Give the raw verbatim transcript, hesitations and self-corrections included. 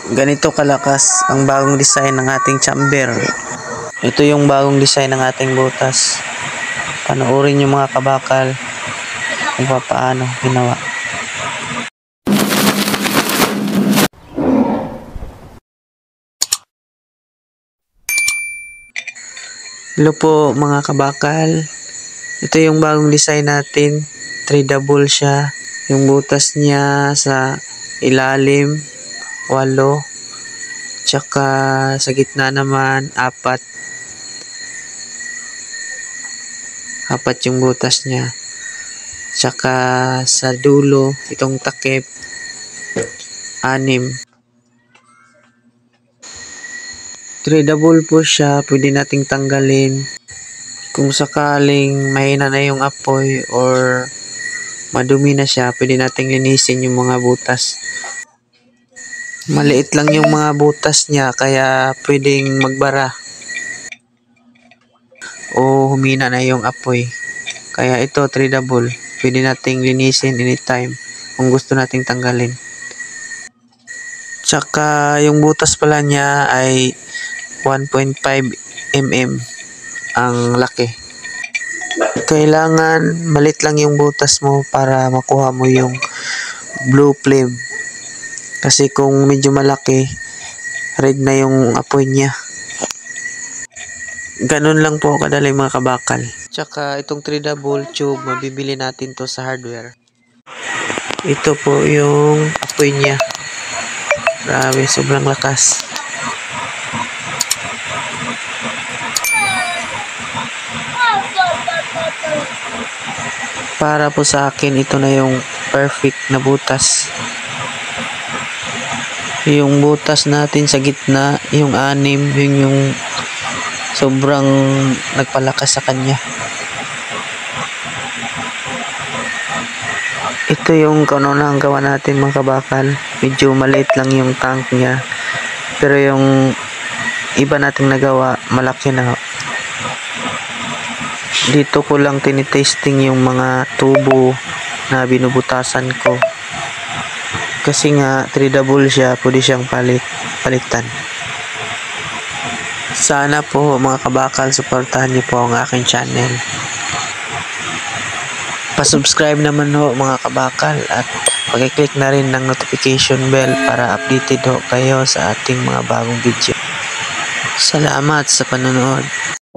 Ganito kalakas ang bagong design ng ating chamber. Ito yung bagong design ng ating butas. Panoorin yung mga kabakal kung paano ginawa. Hello po mga kabakal. Ito yung bagong design natin. three double siya. Yung butas niya sa ilalim walo. Tsaka sa gitna naman apat. Apat yung butas niya. Tsaka sa dulo itong takip anim. three double po siya. Pwede nating tanggalin kung sakaling mahina na yung apoy or madumi na siya. Pwede nating linisin yung mga butas. Maliit lang yung mga butas niya kaya pwedeng magbara o humina na yung apoy. Kaya ito three double. Pwede nating linisin anytime kung gusto nating tanggalin. Tsaka yung butas pala niya ay one point five millimeter ang laki. Kailangan malit lang yung butas mo para makuha mo yung blue flame. Kasi kung medyo malaki, red na yung apoy niya. Ganun lang po kadali mga kabakal. Tsaka itong three double tube, mabibili natin to sa hardware. Ito po yung apoy niya. Grabe, sobrang lakas. Para po sa akin, ito na yung perfect na butas. Yung butas natin sa gitna, yung anim, yun yung sobrang nagpalakas sa kanya. Ito yung kanunang gawa natin mga kabakal. Medyo maliit lang yung tank niya. Pero yung iba nating nagawa, malaki na. Dito ko lang tinitesting yung mga tubo na binubutasan ko. Kasi nga three double siya, pwede siyang palit, palitan. Sana po mga kabakal, suportahan niyo po ang aking channel. Pa-subscribe naman ho mga kabakal at pag-click na rin ng notification bell para updated ho kayo sa ating mga bagong video. Salamat sa panonood.